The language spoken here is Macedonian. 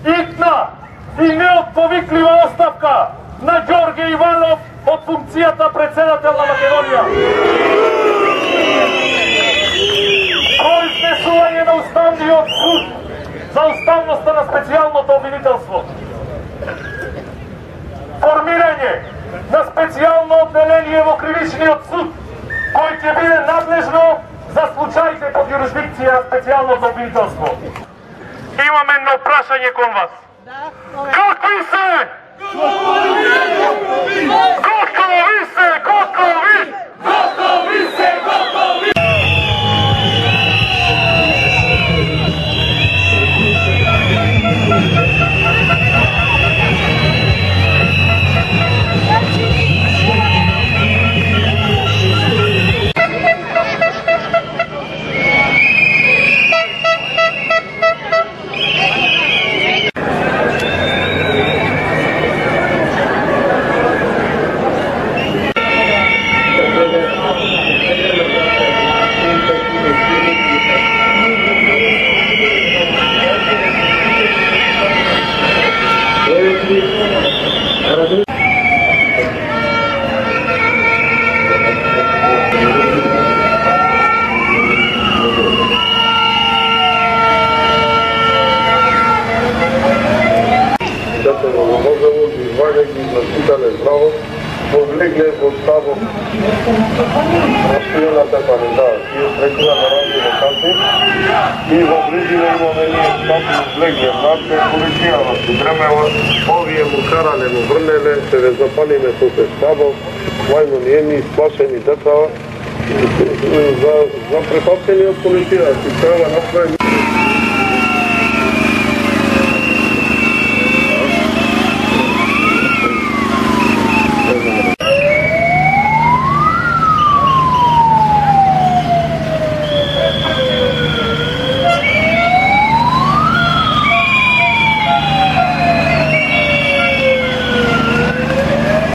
Итна и неотповиклива оставка на Ѓорѓе Иванов од функцијата председател на Македонија. Произнесување на Уставниот суд за уставноста на специјалното обвинителство. Формирање на специјално одделение во Кривичниот суд, кој ќе биде надлежно за случаите под јурисдикција на специјалното обвинителство. Имаме едно прашање кон вас. Какви се? Готови се, готови! Готови се, готови! Повлегле во ставот распијаната паренда и отрекува на разни локации и во близина имаме ние стати влегле. Значи полицијава се дремела, овие му карале, му врнеле, се запалиме со се ставот, мајмуниеми, сплашени деца за препаптени од полицијата. Си треба направи